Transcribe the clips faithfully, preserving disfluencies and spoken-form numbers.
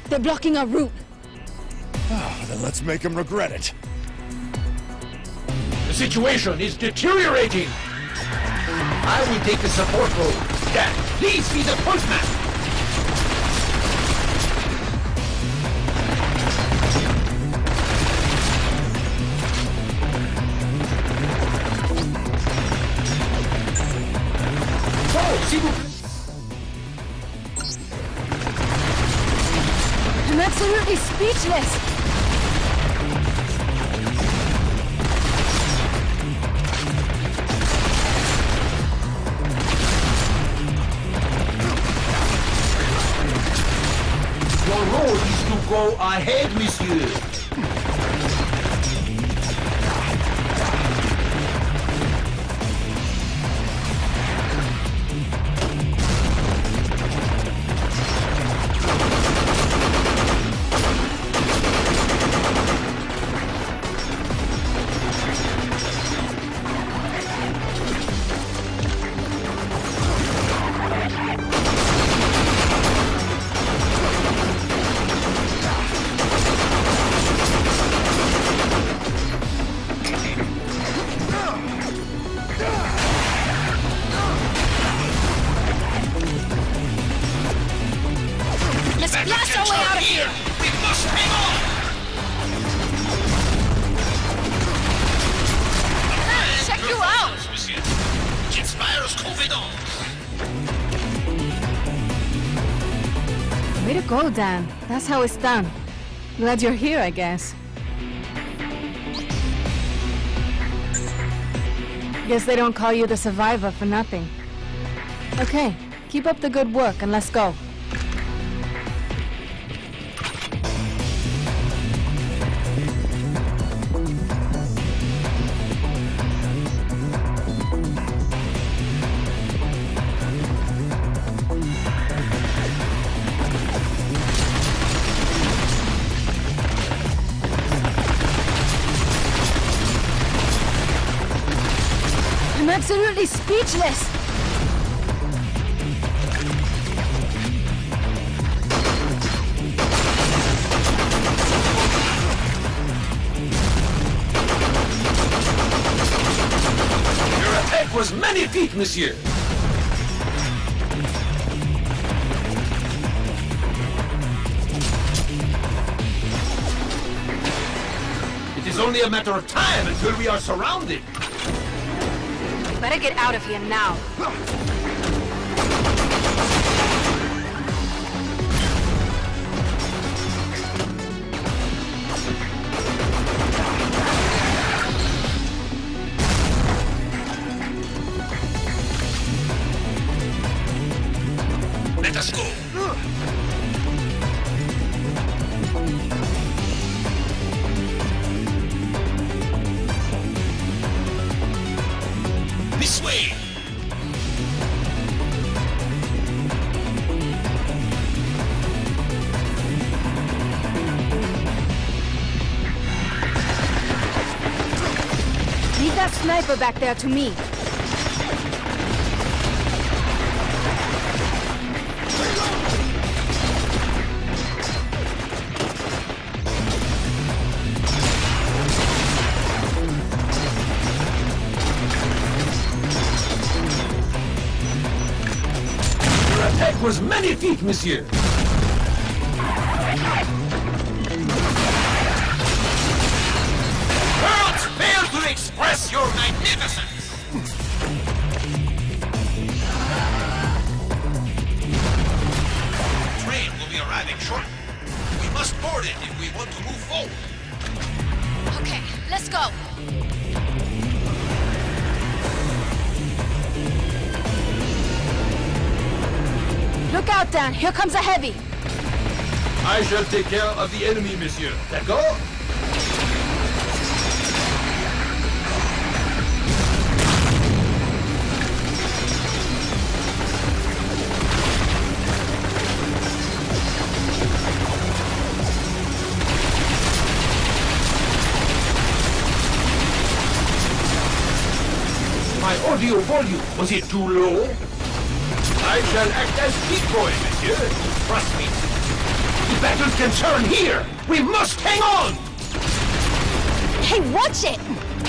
They're blocking our route. Oh, then let's make him regret it. The situation is deteriorating. I will take the support role. Dan, please be the postman. Oh, s'il vous plaît. I'm absolutely speechless. Your role is to go ahead, monsieur. Blast our way out of here! We must hang on! Check you out! Monsieur. J'inspire confidence. Way to go, Dan. That's how it's done. Glad you're here, I guess. Guess they don't call you the survivor for nothing. Okay, keep up the good work and let's go. I'm absolutely speechless! Your attack was magnifique, monsieur. It is only a matter of time until we are surrounded. Better get out of here now. Let us go. This way. Leave that sniper back there to me. That was magnifique, monsieur. Words fail to express your magnificence. The train will be arriving shortly. We must board it if we want to move forward. Okay, let's go. Look out, Dan. Here comes a heavy. I shall take care of the enemy, monsieur. D'accord? My audio volume, was it too low? I shall act as decoy, monsieur. monsieur. Trust me. The battle can turn here. We must hang on. Hey, watch it!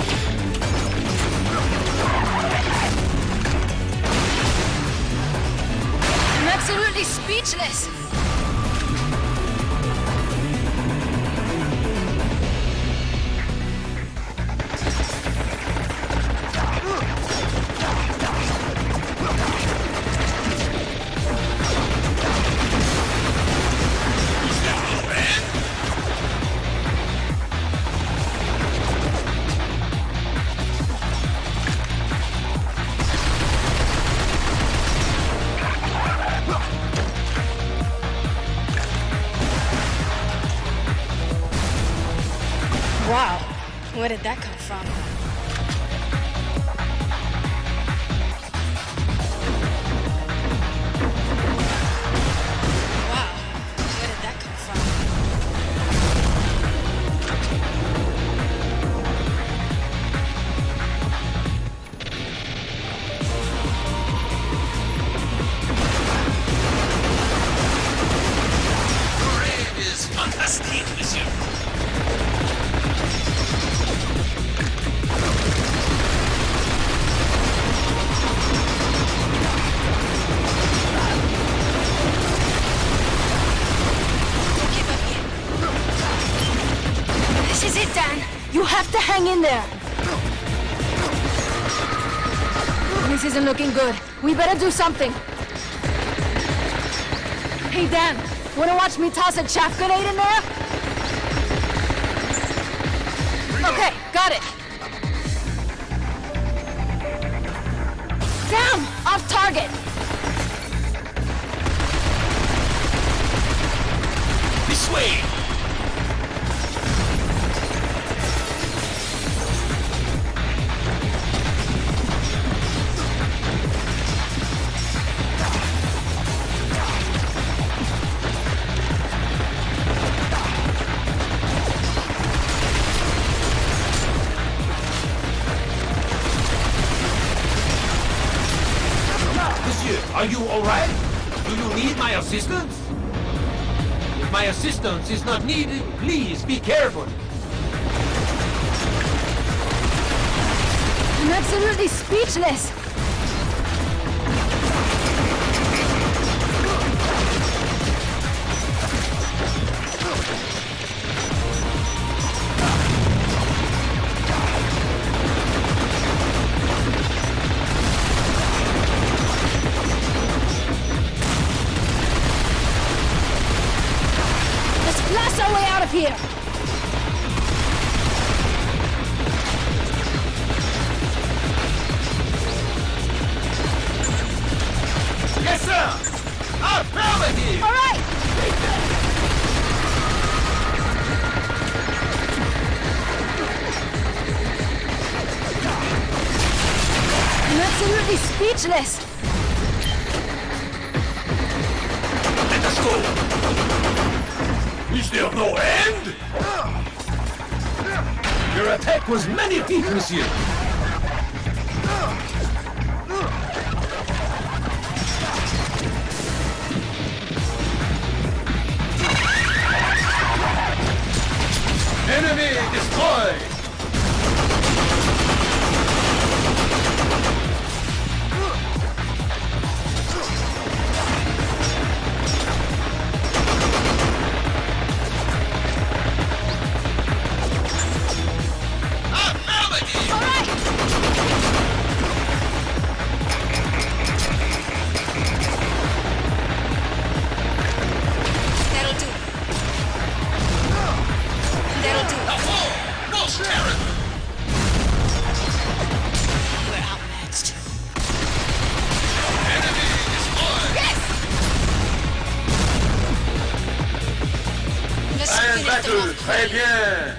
I'm absolutely speechless! Wow, where did that come from? Wow, where did that come from? Your aim is fantastic, monsieur. This is it, Dan. You have to hang in there! This isn't looking good. We better do something. Hey, Dan, wanna watch me toss a chaff grenade in there? Okay, got it. Down! Off target! This way. Monsieur, are you all right? Do you need my assistance? If my assistance is not needed, please be careful. I'm absolutely speechless! Let's blast our way out of here! Yes, sir! Affirmative! All right! I'm absolutely speechless! Let us go! Is there no end? Your attack was magnifique, monsieur! Enemy destroyed! Affirmative! All right! That'll do. That'll do. The foe! Most terrible! We're outmatched. Enemy destroyed! Yes! Let's Un finish them battle, off. très bien!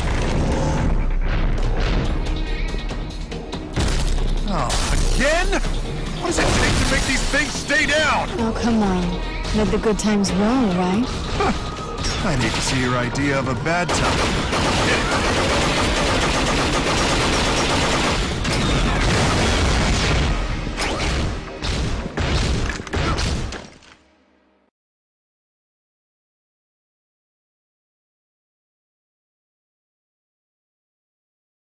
Oh, again? What does it take to make these things stay down? Oh, come on. Let the good times roll, right? I need to see your idea of a bad time.